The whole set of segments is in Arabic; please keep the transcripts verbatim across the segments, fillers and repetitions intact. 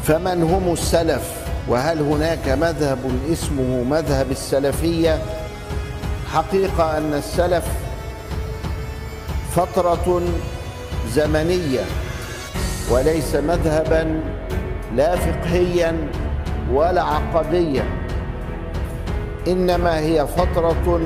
فمن هم السلف؟ وهل هناك مذهب اسمه مذهب السلفية؟ حقيقة أن السلف فترة زمنية وليس مذهبا لا فقهيا ولا عقديا، إنما هي فترة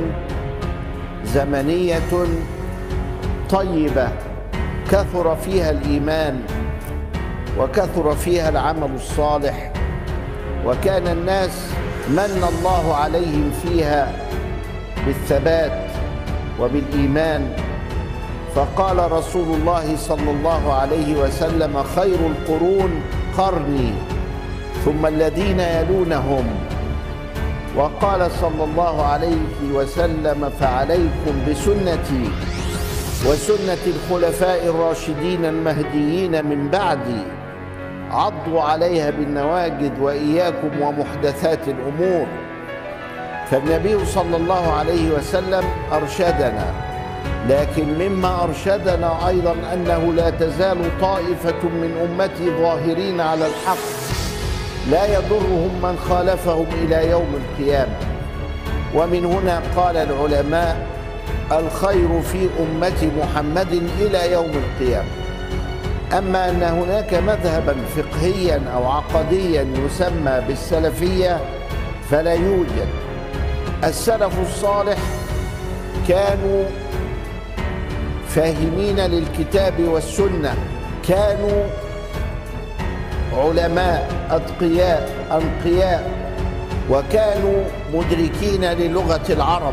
زمنية طيبة كثر فيها الإيمان وكثر فيها العمل الصالح، وكان الناس من الله عليهم فيها بالثبات وبالإيمان. فقال رسول الله صلى الله عليه وسلم: خير القرون قرني ثم الذين يلونهم. وقال صلى الله عليه وسلم: فعليكم بسنتي وسنة الخلفاء الراشدين المهديين من بعدي، عضوا عليها بالنواجذ وإياكم ومحدثات الأمور. فالنبي صلى الله عليه وسلم أرشدنا، لكن مما أرشدنا أيضا أنه لا تزال طائفة من أمتي ظاهرين على الحق لا يضرهم من خالفهم إلى يوم القيامة. ومن هنا قال العلماء: الخير في أمة محمد إلى يوم القيامة. أما أن هناك مذهبا فقهيا أو عقديا يسمى بالسلفية فلا يوجد. السلف الصالح كانوا فاهمين للكتاب والسنة، كانوا علماء أتقياء أنقياء، وكانوا مدركين للغة العرب،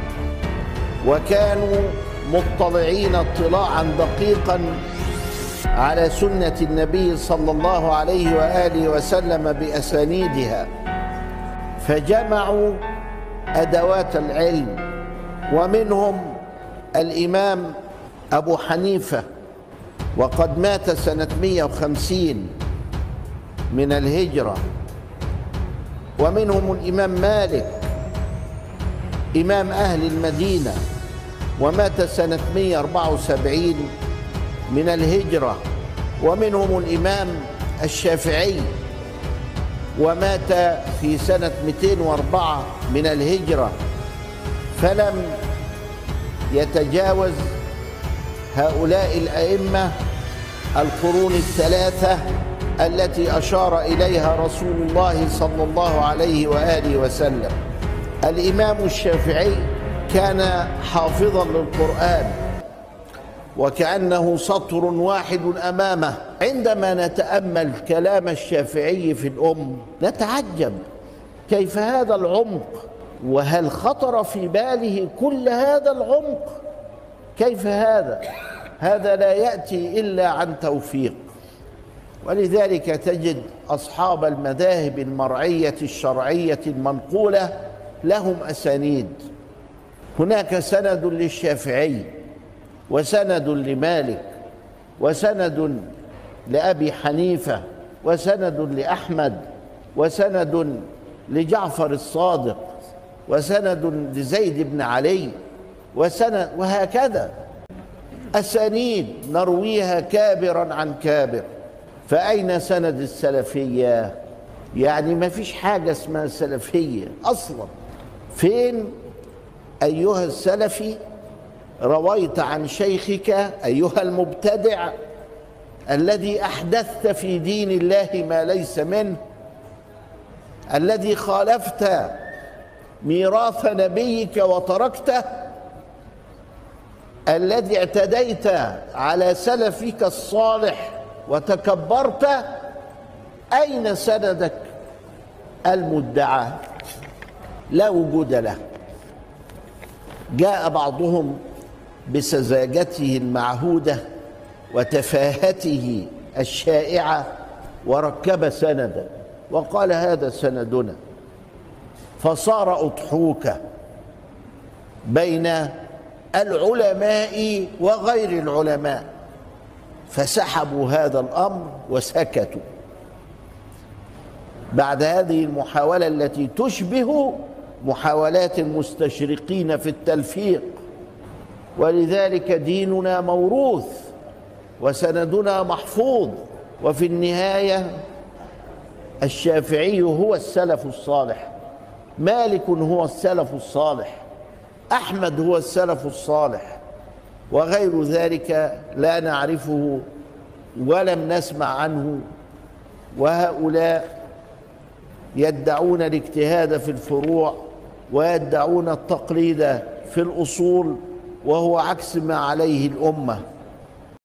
وكانوا مطلعين اطلاعا دقيقا على سنة النبي صلى الله عليه وآله وسلم بأسانيدها، فجمعوا أدوات العلم. ومنهم الإمام أبو حنيفة، وقد مات سنة مئة وخمسين من الهجرة. ومنهم الإمام مالك إمام أهل المدينة، ومات سنة مئة وأربعة وسبعين من الهجرة. ومنهم الإمام الشافعي، ومات في سنة مئتين وأربعة من الهجرة. فلم يتجاوز هؤلاء الأئمة القرون الثلاثة التي أشار إليها رسول الله صلى الله عليه وآله وسلم. الإمام الشافعي كان حافظا للقرآن، وكأنه سطر واحد أمامه. عندما نتأمل كلام الشافعي في الأم نتعجب كيف هذا العمق، وهل خطر في باله كل هذا العمق؟ كيف هذا؟ هذا لا يأتي إلا عن توفيق. ولذلك تجد أصحاب المذاهب المرعية الشرعية المنقولة لهم أسانيد. هناك سند للشافعي، وسند لمالك، وسند لأبي حنيفة، وسند لأحمد، وسند لجعفر الصادق، وسند لزيد بن علي، وسند، وهكذا أسانيد نرويها كابرا عن كابر. فأين سند السلفية؟ يعني ما فيش حاجة اسمها سلفية أصلا. فين أيها السلفي رويت عن شيخك أيها المبتدع الذي أحدثت في دين الله ما ليس منه، الذي خالفت ميراث نبيك وتركته، الذي اعتديت على سلفك الصالح وتكبرت؟ أين سندك المدعى؟ لا وجود له. جاء بعضهم بسذاجته المعهودة وتفاهته الشائعة وركب سندا وقال: هذا سندنا. فصار أضحوكة بين العلماء وغير العلماء، فسحبوا هذا الأمر وسكتوا بعد هذه المحاولة التي تشبه محاولات المستشرقين في التلفيق. ولذلك ديننا موروث وسندنا محفوظ، وفي النهاية الشافعي هو السلف الصالح، مالك هو السلف الصالح، أحمد هو السلف الصالح، وغير ذلك لا نعرفه ولم نسمع عنه. وهؤلاء يدعون الاجتهاد في الفروع ويدعون التقليد في الأصول، وهو عكس ما عليه الأمة.